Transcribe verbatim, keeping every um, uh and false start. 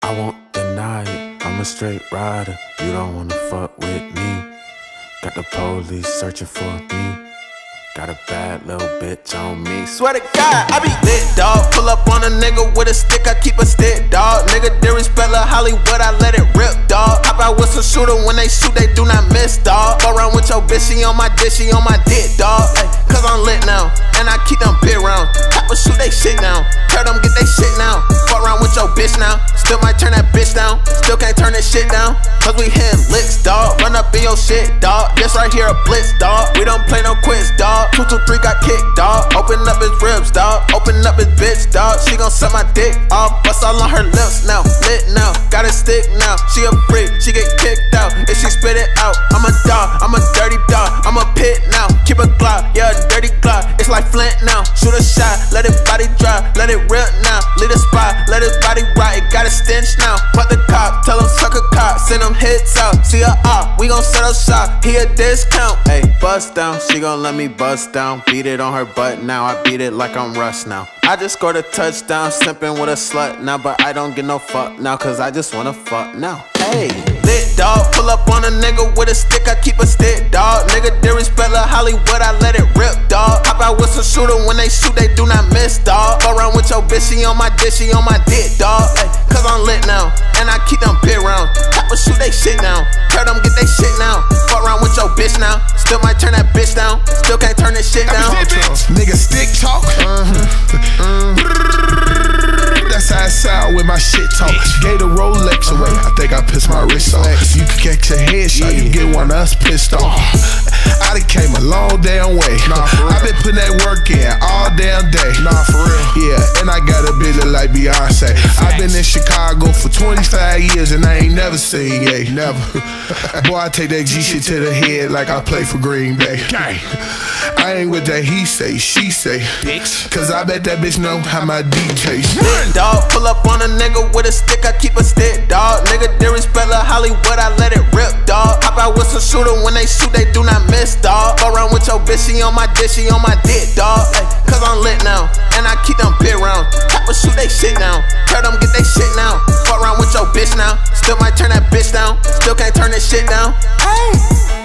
I won't deny it, I'm a straight rider. You don't wanna fuck with me. Got the police searching for me. Got a bad little bitch on me. Swear to God, I be lit, dog. Pull up on a nigga with a stick, I keep a stick, dog. Nigga, disrespect Lil Hollywood, I let it rip, dog. Hop out with some shooter, when they shoot, they do not miss, dog. Go around with your bitch, she on my dick, she on my dick, dog. Ay, cause I'm lit now, and I keep them big round. Copper shoot they shit now, tell them get they shit now. Go around with your bitch now, still might turn that bitch down. Still can't turn this shit down, cause we hitting licks, dog. Run up in your shit, dog. This right here a blitz, dog. We don't play no quits, dog. Two, two, three got kicked, dog. Open up his ribs, dog. Open up his bitch, dog. She gon' suck my dick off. Bust all on her lips now. Lit now. Got a stick now. She a freak. She get kicked out if she spit it out. I'm a dog. I'm a dirty dog. I'm a pit now. Keep a Glock. Yeah, a dirty Glock. It's like Flint now. Shoot a shot. Let it body dry. Let it rip now. Leave the spot. Let his body rot. It got a stench now. Fuck the cop. Tell him suck a cop. Send him hits out. See her op. We gon' set up shop. He a discount. Hey, bust down. She gon' let me bust down. Beat it on her butt now, I beat it like I'm Russ now. I just scored a touchdown, simping with a slut now. But I don't get no fuck now, cause I just wanna fuck now. Hey, lit dog, pull up on a nigga with a stick, I keep a stick, dog. Nigga, disrespect Lil Hollywood, I let it rip, dog. Hop out with some shooter, when they shoot, they do not miss, dog. Go around with your bitch, she on my dick, she on my dick, dog. Ay, cause I'm lit now, and I keep them big round. Copper shoot they shit now, tell them get they shit now. Go around with your bitch now, still might turn that bitch down. Still can't turn this shit down. Nigga stick talk. Mm-hmm. Mm-hmm. That's how I sound with my shit talk. Gave the Rolex away. I think I pissed my wrist off. You can catch a headshot, you get one of us pissed off. I done came a long damn way. Nah, I been putting that work in all damn day. Nah, for real. Yeah, and I got a bitch like Beyonce. I been in Chicago for twenty-five years and I ain't never seen yay. Never. Boy, I take that G shit to the head like I play for Green Bay. I ain't with that he say, she say. Cause I bet that bitch know how my D taste. Dog, pull up on a nigga with a stick, I keep a stick, dog. Nigga, disrespect Lil Hollywood, I let it rip, dog. Hop out with some shooter, when they shoot, they do not miss, dog. Go around with your bitch, she on my dick, she on my dick, dog. Ay, cause I'm lit now, and I keep them big round. Copper shoot they shit now, tell them get they shit now. Go around with your bitch now, still might turn that bitch down. Still can't turn this shit down. Hey.